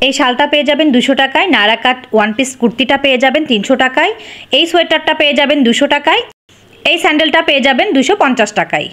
এই শালটা পেয়ে যাবেন 200 টাকায়, নায়রা কাট ওয়ান পিস কুর্তিটা পেয়ে যাবেন 300 টাকায়, এই সোয়েটারটা পেয়ে যাবেন 200 টাকায়, এই স্যান্ডেলটা পেয়ে যাবেন 250 টাকায়।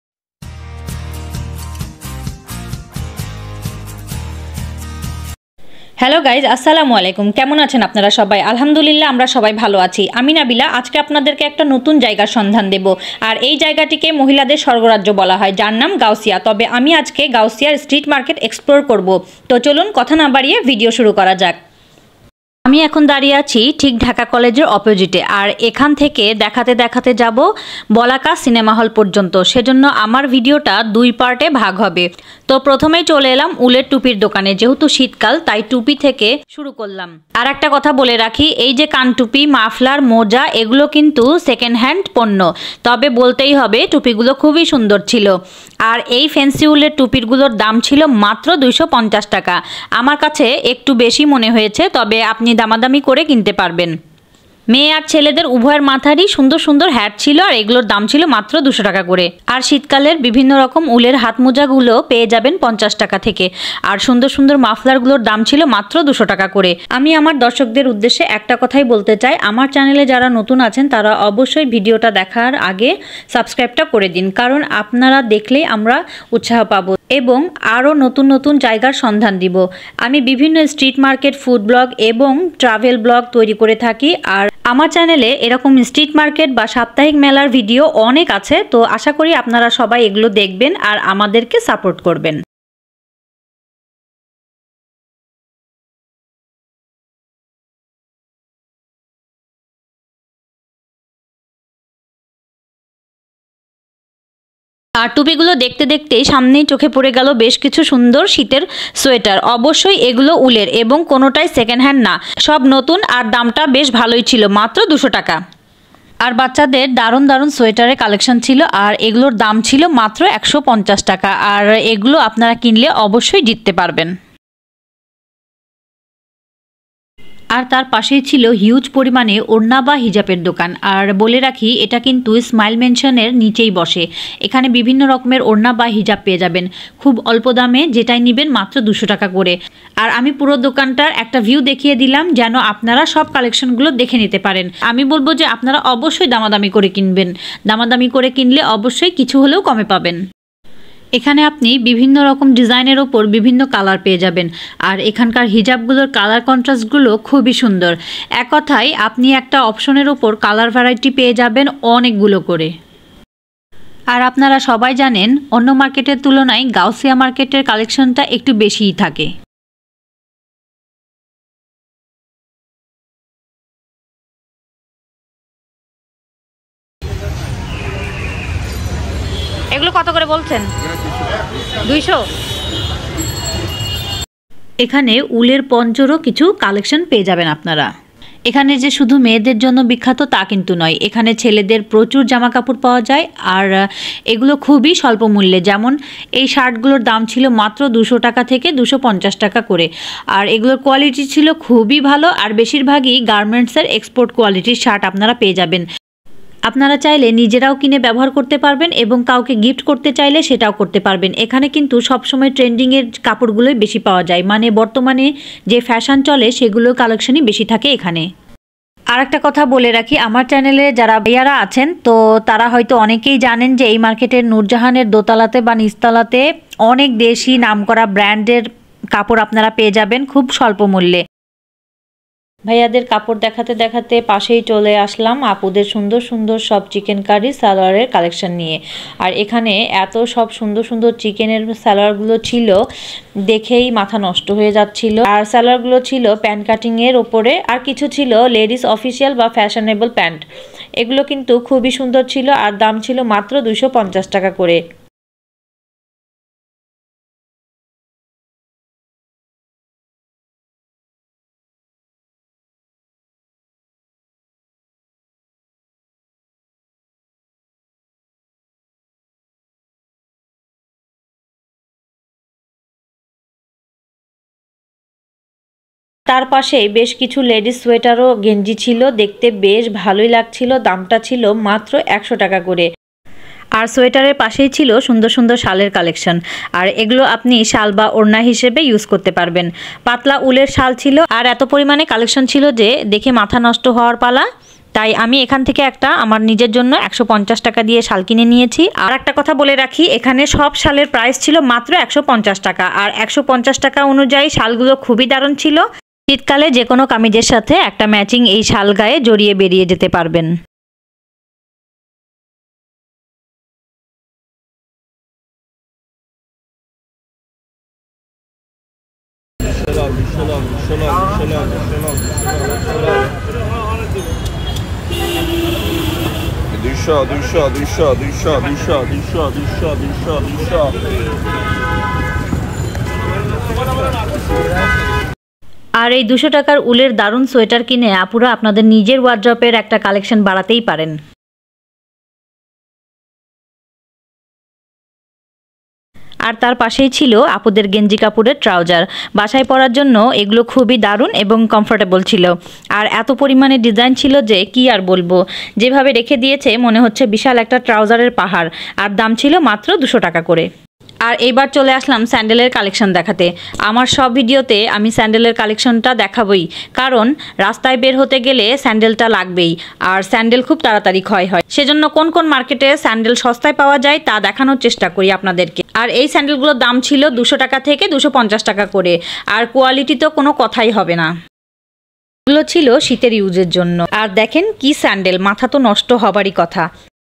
হ্যালো গাইজ, আসসালামু আলাইকুম। কেমন আছেন আপনারা সবাই? আলহামদুলিল্লাহ আমরা সবাই ভালো আছি। আমি নাবিলা আজকে আপনাদেরকে একটা নতুন জায়গার সন্ধান দেব। আর এই জায়গাটিকে মহিলাদের স্বর্গরাজ্য বলা হয়, যার নাম গাউসিয়া। তবে আমি আজকে গাউসিয়ার স্ট্রিট মার্কেট এক্সপ্লোর করব। তো চলুন কথা না বাড়িয়ে ভিডিও শুরু করা যাক। আমি এখন দাঁড়িয়ে আছি ঠিক ঢাকা কলেজের অপোজিটে, আর এখান থেকে দেখাতে দেখাতে যাব বলাকা সিনেমা হল পর্যন্ত। সেজন্য আমার ভিডিওটা 2 পার্টে ভাগ হবে। তো প্রথমেই চলে এলাম উলের টুপির দোকানে, যেহেতু শীতকাল তাই টুপি থেকে শুরু করলাম। আর একটা কথা বলে রাখি, এই যে কানটুপি, মাফলার, মোজা এগুলো কিন্তু সেকেন্ড হ্যান্ড পণ্য। তবে বলতেই হবে টুপিগুলো খুবই সুন্দর ছিল। আর এই ফ্যান্সি উলের টুপিরগুলোর দাম ছিল মাত্র 250 টাকা। আমার কাছে একটু বেশি মনে হয়েছে, তবে আপনি দামাদামি করে কিনতে পারবেন। মেয়ে আর ছেলেদের উভয়ের মাথারই সুন্দর সুন্দর হ্যাট ছিল, আর এগুলোর দাম ছিল মাত্র 200 টাকা করে। আর শীতকালের বিভিন্ন রকম উলের হাত মোজাগুলো পেয়ে যাবেন 50 টাকা থেকে। আর সুন্দর সুন্দর মাফলারগুলোর দাম ছিল মাত্র 200 টাকা করে। আমি আমার দর্শকদের উদ্দেশ্যে একটা কথাই বলতে চাই, আমার চ্যানেলে যারা নতুন আছেন তারা অবশ্যই ভিডিওটা দেখার আগে সাবস্ক্রাইবটা করে দিন, কারণ আপনারা দেখলেই আমরা উৎসাহ পাবো এবং আরও নতুন নতুন জায়গার সন্ধান দিব। আমি বিভিন্ন স্ট্রিট মার্কেট, ফুড ব্লগ এবং ট্রাভেল ব্লগ তৈরি করে থাকি। আর আমার চ্যানেলে এরকম স্ট্রিট মার্কেট বা সাপ্তাহিক মেলার ভিডিও অনেক আছে। তো আশা করি আপনারা সবাই এগুলো দেখবেন আর আমাদেরকে সাপোর্ট করবেন। আর টুপিগুলো দেখতে দেখতেই সামনেই চোখে পড়ে গেল বেশ কিছু সুন্দর শীতের সোয়েটার। অবশ্যই এগুলো উলের এবং কোনোটাই সেকেন্ড হ্যান্ড না, সব নতুন। আর দামটা বেশ ভালোই ছিল, মাত্র 200 টাকা। আর বাচ্চাদের দারুণ দারুণ সোয়েটারের কালেকশন ছিল, আর এগুলোর দাম ছিল মাত্র 150 টাকা। আর এগুলো আপনারা কিনলে অবশ্যই জিততে পারবেন। আর তার পাশেই ছিল হিউজ পরিমাণে ওড়না বা হিজাবের দোকান। আর বলে রাখি, এটা কিন্তু স্মাইল মেনশনের নিচেই বসে। এখানে বিভিন্ন রকমের ওড়না বা হিজাব পেয়ে যাবেন খুব অল্প দামে, যেটাই নেবেন মাত্র 200 টাকা করে। আর আমি পুরো দোকানটার একটা ভিউ দেখিয়ে দিলাম, যেন আপনারা সব কালেকশনগুলো দেখে নিতে পারেন। আমি বলবো যে আপনারা অবশ্যই দামাদামি করে কিনবেন। দামাদামি করে কিনলে অবশ্যই কিছু হলেও কমে পাবেন। এখানে আপনি বিভিন্ন রকম ডিজাইনের ওপর বিভিন্ন কালার পেয়ে যাবেন। আর এখানকার হিজাবগুলোর কালার কন্ট্রাস্টগুলো খুবই সুন্দর। এক কথায় আপনি একটা অপশনের ওপর কালার ভ্যারাইটি পেয়ে যাবেন অনেকগুলো করে। আর আপনারা সবাই জানেন, অন্য মার্কেটের তুলনায় গাউসিয়া মার্কেটের কালেকশনটা একটু বেশিই থাকে। এগুলো কত করে বলছেন? 200। এখানে উলের পঞ্চরও কিছু কালেকশন পেয়ে যাবেন আপনারা। এখানে যে শুধু মেয়েদের জন্য বিখ্যাত তা কিন্তু নয়, এখানে ছেলেদের প্রচুর জামা কাপড় পাওয়া যায়। আর এগুলো খুবই স্বল্প মূল্যে। যেমন এই শার্টগুলোর দাম ছিল মাত্র 200 টাকা থেকে 250 টাকা করে। আর এগুলোর কোয়ালিটি ছিল খুবই ভালো। আর বেশিরভাগই গার্মেন্টসের এক্সপোর্ট কোয়ালিটির শার্ট আপনারা পেয়ে যাবেন। আপনারা চাইলে নিজেরাও কিনে ব্যবহার করতে পারবেন এবং কাউকে গিফট করতে চাইলে সেটাও করতে পারবেন। এখানে কিন্তু সবসময় ট্রেন্ডিংয়ের কাপড়গুলোই বেশি পাওয়া যায়, মানে বর্তমানে যে ফ্যাশন চলে সেগুলোর কালেকশনই বেশি থাকে এখানে। আর একটা কথা বলে রাখি, আমার চ্যানেলে যারা ভাইয়ারা আছেন তো তারা হয়তো অনেকেই জানেন যে এই মার্কেটের নূরজাহানের দোতলাতে বা নিচতলাতে অনেক দেশি নামকরা ব্র্যান্ডের কাপড় আপনারা পেয়ে যাবেন খুব স্বল্প মূল্যে। ভাইয়াদের কাপড় দেখাতে দেখাতে পাশেই চলে আসলাম আপুদের সুন্দর সুন্দর সব চিকেন কারি সালোয়ারের কালেকশন নিয়ে। আর এখানে এত সব সুন্দর সুন্দর চিকেনের সালোয়ারগুলো ছিল, দেখেই মাথা নষ্ট হয়ে যাচ্ছিল। আর সালোয়ারগুলো ছিল প্যান্ট কাটিংয়ের ওপরে, আর কিছু ছিল লেডিস অফিসিয়াল বা ফ্যাশনেবল প্যান্ট। এগুলো কিন্তু খুবই সুন্দর ছিল, আর দাম ছিল মাত্র 250 টাকা করে। তার পাশেই বেশ কিছু লেডিস সোয়েটার ও গেঞ্জি ছিল, দেখতে বেশ ভালোই লাগছিল। দামটা ছিল মাত্র 100 টাকা করে। আর সোয়েটারের পাশেই ছিল সুন্দর সুন্দর শালের কালেকশন। আর এগুলো আপনি শাল বা ওড়না হিসেবে ইউজ করতে পারবেন। পাতলা উলের শাল ছিল আর এত পরিমাণে কালেকশন ছিল যে দেখে মাথা নষ্ট হওয়ার পালা। তাই আমি এখান থেকে একটা আমার নিজের জন্য 150 টাকা দিয়ে শাল কিনে নিয়েছি। আর একটা কথা বলে রাখি, এখানে সব শালের প্রাইস ছিল মাত্র 150 টাকা। আর 150 টাকা অনুযায়ী শালগুলো খুবই দারুণ ছিল। শীতকালে যে কোনো কামিজের সাথে একটা ম্যাচিং এই শাল গায়ে জড়িয়ে বেরিয়ে যেতে পারবেন। আর এই 200 টাকার উলের দারুণ সোয়েটার কিনে আপুরা আপনাদের নিজের ওয়ার্ড্রপের একটা কালেকশন বাড়াতেই পারেন। আর তার পাশেই ছিল আপুদের গেঞ্জি কাপড়ের ট্রাউজার। বাসায় পরার জন্য এগুলো খুবই দারুণ এবং কমফোর্টেবল ছিল। আর এত পরিমাণে ডিজাইন ছিল যে কি আর বলবো, যেভাবে রেখে দিয়েছে মনে হচ্ছে বিশাল একটা ট্রাউজারের পাহাড়। আর দাম ছিল মাত্র 200 টাকা করে। আর এইবার চলে আসলাম স্যান্ডেলের কালেকশন দেখাতে। আমার সব ভিডিওতে আমি স্যান্ডেলের কালেকশনটা দেখাবই, কারণ রাস্তায় বের হতে গেলে স্যান্ডেলটা লাগবেই। আর স্যান্ডেল খুব তাড়াতাড়ি ক্ষয় হয়, সেজন্য কোন কোন মার্কেটে স্যান্ডেল সস্তায় পাওয়া যায় তা দেখানোর চেষ্টা করি আপনাদেরকে। আর এই স্যান্ডেলগুলোর দাম ছিল 200 টাকা থেকে 250 টাকা করে। আর কোয়ালিটি তো কোনো কথাই হবে না। এগুলো ছিল শীতের ইউজের জন্য। আর দেখেন কি স্যান্ডেল, মাথা তো নষ্ট হবারই কথা।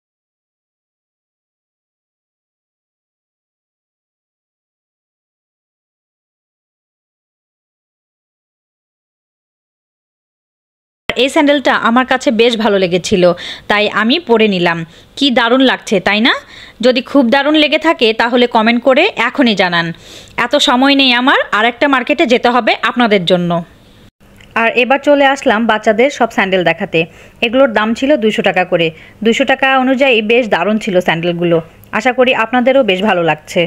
এই স্যান্ডেলটা আমার কাছে বেশ ভালো লেগেছিল, তাই আমি পরে নিলাম। কি দারুণ লাগছে তাই না? যদি খুব দারুণ লেগে থাকে তাহলে কমেন্ট করে এখনই জানান। এত সময় নেই আমার, আরেকটা মার্কেটে যেতে হবে আপনাদের জন্য। আর এবার চলে আসলাম বাচ্চাদের সব স্যান্ডেল দেখাতে। এগুলোর দাম ছিল 200 টাকা করে। 200 টাকা অনুযায়ী বেশ দারুণ ছিল স্যান্ডেলগুলো। আশা করি আপনাদেরও বেশ ভালো লাগছে।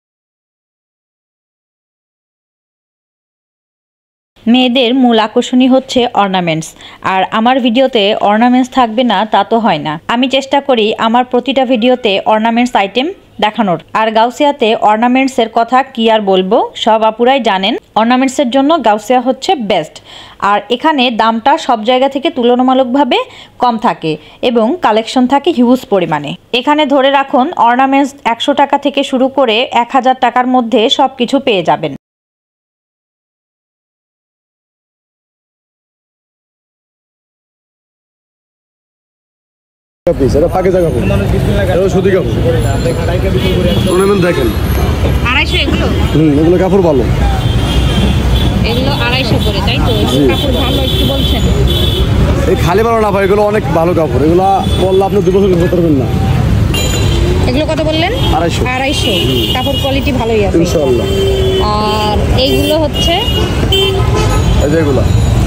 মেয়েদের মূল আকর্ষণই হচ্ছে অর্নামেন্টস। আর আমার ভিডিওতে অর্নামেন্টস থাকবে না তা তো হয় না। আমি চেষ্টা করি আমার প্রতিটা ভিডিওতে অর্নামেন্টস আইটেম দেখানোর। আর গাউসিয়াতে অর্নামেন্টসের কথা কি আর বলবো, সব আপুরাই জানেন অর্নামেন্টসের জন্য গাউসিয়া হচ্ছে বেস্ট। আর এখানে দামটা সব জায়গা থেকে তুলনামূলকভাবে কম থাকে এবং কালেকশন থাকে হিউজ পরিমাণে। এখানে ধরে রাখুন অর্নামেন্টস 100 টাকা থেকে শুরু করে 1000 টাকার মধ্যে সব কিছু পেয়ে যাবেন। দেখেন 250 এগুলো এগুলো কাপড় ভালো, এগুলো 250 করে, তাই তো? কাপড় ভালো একটু বলছেন? এই খালি ভালো না ভাই, এগুলো অনেক ভালো কাপড়। এগুলো বললে আপনি 2 বছর করতে পারবেন না। এগুলো কত বললেন? 250। কাপড় কোয়ালিটি ভালোই আছে ইনশাআল্লাহ। আর এইগুলো হচ্ছে এই যে এগুলো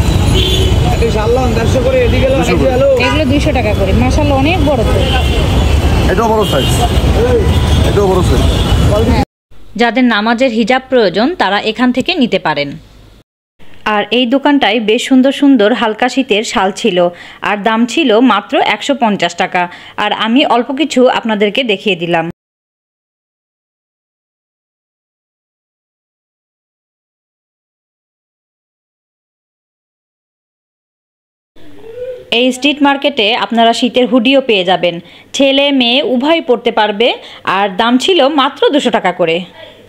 এগুলো 200 টাকা করে। মাশাআল্লাহ অনেক বড় তো। এটাও বড় সাইজ, এটাও বড় সাইজ। যাদের নামাজের হিজাব প্রয়োজন তারা এখান থেকে নিতে পারেন। আর এই দোকানটায় বেশ সুন্দর সুন্দর হালকা শীতের শাল ছিল। আর দাম ছিল মাত্র 150 টাকা। আর আমি অল্প কিছু আপনাদেরকে দেখিয়ে দিলাম। এই স্ট্রিট মার্কেটে আপনারা শীতের হুডিও পেয়ে যাবেন। ছেলে মেয়ে উভয় পরতে পারবে। আর দাম ছিল মাত্র 200 টাকা করে।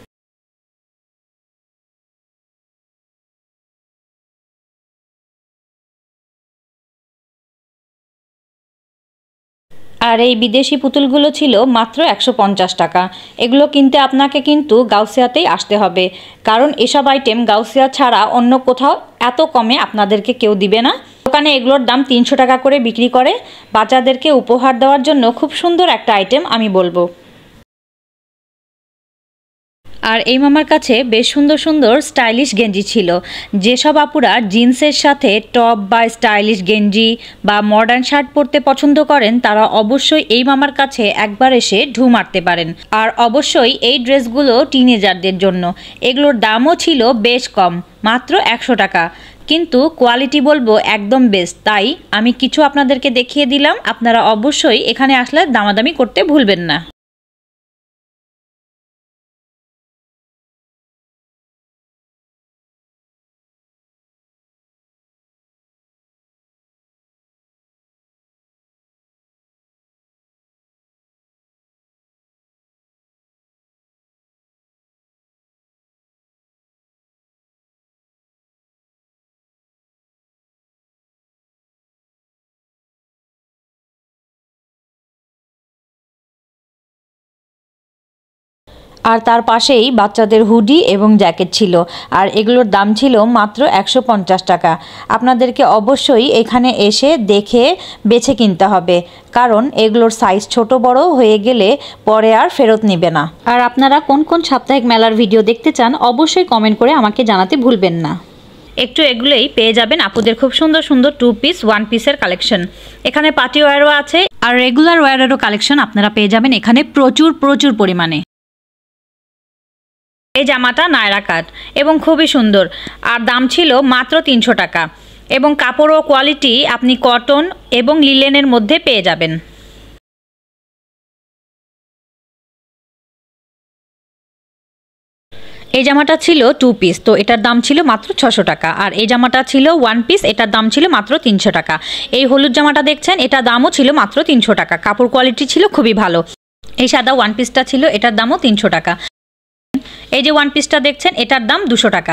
আর এই বিদেশি পুতুলগুলো ছিল মাত্র 150 টাকা। এগুলো কিনতে আপনাকে কিন্তু গাউসিয়াতেই আসতে হবে, কারণ এসব আইটেম গাউসিয়া ছাড়া অন্য কোথাও এত কমে আপনাদেরকে কেউ দিবে না। দোকানে এগুলোর দাম 300 টাকা করে বিক্রি করে। বাচ্চাদেরকে উপহার দেওয়ার জন্য খুব সুন্দর একটা আইটেম আমি বলবো। আর এই মামার কাছে বেশ সুন্দর সুন্দর স্টাইলিশ গেঞ্জি ছিল। যেসব আপুরা জিন্সের সাথে টপ বা স্টাইলিশ গেঞ্জি বা মডার্ন শার্ট পরতে পছন্দ করেন তারা অবশ্যই এই মামার কাছে একবার এসে ঢু মারতে পারেন। আর অবশ্যই এই ড্রেসগুলো টিনেজারদের জন্য। এগুলোর দামও ছিল বেশ কম, মাত্র 100 টাকা, কিন্তু কোয়ালিটি বলবো একদম বেস্ট। তাই আমি কিছু আপনাদেরকে দেখিয়ে দিলাম, আপনারা অবশ্যই এখানে আসলে দামাদামি করতে ভুলবেন না। আর তার পাশেই বাচ্চাদের হুডি এবং জ্যাকেট ছিল, আর এগুলোর দাম ছিল মাত্র 150 টাকা। আপনাদেরকে অবশ্যই এখানে এসে দেখে বেছে কিনতে হবে, কারণ এগুলোর সাইজ ছোট বড় হয়ে গেলে পরে আর ফেরত নেবে না। আর আপনারা কোন কোন সাপ্তাহিক মেলার ভিডিও দেখতে চান অবশ্যই কমেন্ট করে আমাকে জানাতে ভুলবেন না। একটু এগুলোই পেয়ে যাবেন আপুদের খুব সুন্দর সুন্দর 2 পিস 1 পিসের কালেকশন। এখানে পার্টি ওয়্যারও আছে, আর রেগুলার ওয়্যারেরও কালেকশন আপনারা পেয়ে যাবেন এখানে প্রচুর প্রচুর পরিমাণে। এই জামাটা নায়রা কাট এবং খুবই সুন্দর, আর দাম ছিল মাত্র 300 টাকা, এবং কাপড় ও কোয়ালিটি আপনি কটন এবং লিলেনের মধ্যে পেয়ে যাবেন। এই জামাটা ছিল 2 পিস, তো এটার দাম ছিল মাত্র 600 টাকা। আর এই জামাটা ছিল 1 পিস, এটার দাম ছিল মাত্র 300 টাকা। এই হলুদ জামাটা দেখছেন, এটা দামও ছিল মাত্র 300 টাকা, কাপড় কোয়ালিটি ছিল খুবই ভালো। এই সাদা 1 পিসটা ছিল, এটার দামও 300 টাকা। এই যে 1 পিসটা দেখছেন, এটার দাম 200 টাকা।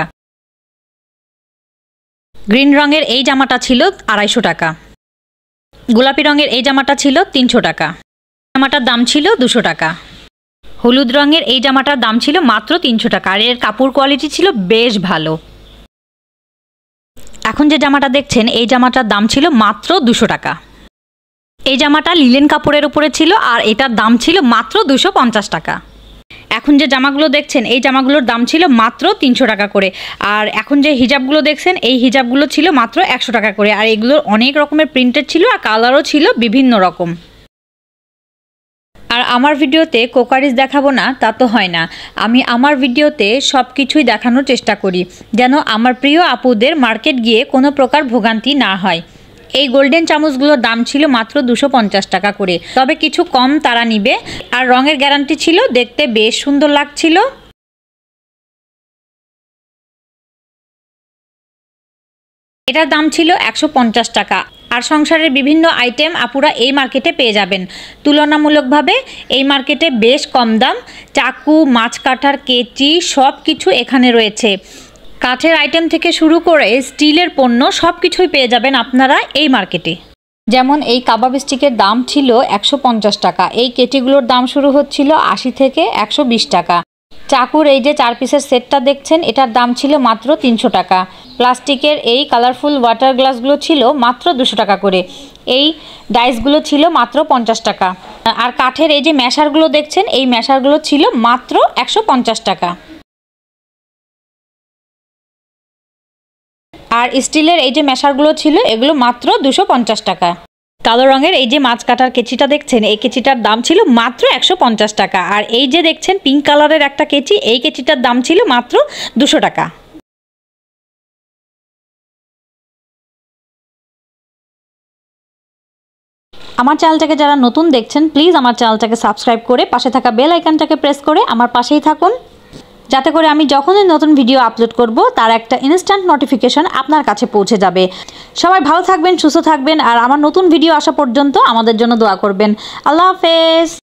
গ্রিন রঙের এই জামাটা ছিল 250 টাকা। গোলাপি রঙের এই জামাটা ছিল 300 টাকা, জামাটার দাম ছিল 200 টাকা। হলুদ রঙের এই জামাটার দাম ছিল মাত্র 300 টাকা, আর এর কাপড় কোয়ালিটি ছিল বেশ ভালো। এখন যে জামাটা দেখছেন, এই জামাটার দাম ছিল মাত্র 200 টাকা। এই জামাটা লিলেন কাপড়ের উপরে ছিল, আর এটার দাম ছিল মাত্র 250 টাকা। এখন যে জামাগুলো দেখছেন, এই জামাগুলোর দাম ছিল মাত্র 300 টাকা করে। আর এখন যে হিজাবগুলো দেখছেন, এই হিজাবগুলো ছিল মাত্র 100 টাকা করে। আর এগুলোর অনেক রকমের প্রিন্টেড ছিল, আর কালারও ছিল বিভিন্ন রকম। আর আমার ভিডিওতে কোকারিজ দেখাবো না তা তো হয় না, আমি আমার ভিডিওতে সব কিছুই দেখানোর চেষ্টা করি, যেন আমার প্রিয় আপুদের মার্কেট গিয়ে কোনো প্রকার ভোগান্তি না হয়। এই গোল্ডেন চামচগুলোর দাম ছিল মাত্র 250 টাকা করে, তবে কিছু কম তারা নিবে। আর রঙের গ্যারান্টি ছিল, দেখতে বেশ সুন্দর লাগছিল। এটার দাম ছিল 150 টাকা। আর সংসারের বিভিন্ন আইটেম আপুরা এই মার্কেটে পেয়ে যাবেন। তুলনামূলকভাবে এই মার্কেটে বেশ কম দাম। চাকু, মাছ কাটার কেচি সব কিছু এখানে রয়েছে। কাঠের আইটেম থেকে শুরু করে স্টিলের পণ্য সব কিছুই পেয়ে যাবেন আপনারা এই মার্কেটে। যেমন এই কাবাব স্টিকের দাম ছিল 150 টাকা। এই কেটিগুলোর দাম শুরু হচ্ছিল 80 থেকে 120 টাকা। চাকুর এই যে 4 পিসের সেটটা দেখছেন, এটার দাম ছিল মাত্র 300 টাকা। প্লাস্টিকের এই কালারফুল ওয়াটার গ্লাসগুলো ছিল মাত্র 200 টাকা করে। এই ডাইসগুলো ছিল মাত্র 50 টাকা। আর কাঠের এই যে ম্যাশারগুলো দেখছেন, এই ম্যাশারগুলো ছিল মাত্র 150 টাকা। আর স্টিলের এই যে ম্যাশারগুলো ছিল, এগুলো মাত্র 250 টাকা। কালো রঙের এই যে মাছ কাটার কেচিটা দেখছেন, এই কেচিটার দাম ছিল মাত্র 150 টাকা। আর এই যে দেখছেন পিঙ্ক কালারের একটা কেচি, এই কেচিটার দাম ছিল মাত্র 200 টাকা। আমার চ্যানেলটাকে যারা নতুন দেখছেন, প্লিজ আমার চ্যানেলটাকে সাবস্ক্রাইব করে পাশে থাকা বেল আইকনটাকে প্রেস করে আমার পাশেই থাকুন, যাতে করে আমি যখনই নতুন ভিডিও আপলোড করব তার একটা ইনস্ট্যান্ট নোটিফিকেশন আপনার কাছে পৌঁছে যাবে। সবাই ভালো থাকবেন, সুস্থ থাকবেন, আর আমার নতুন ভিডিও আসা পর্যন্ত আমাদের জন্য দোয়া করবেন। আল্লাহ হাফেজ।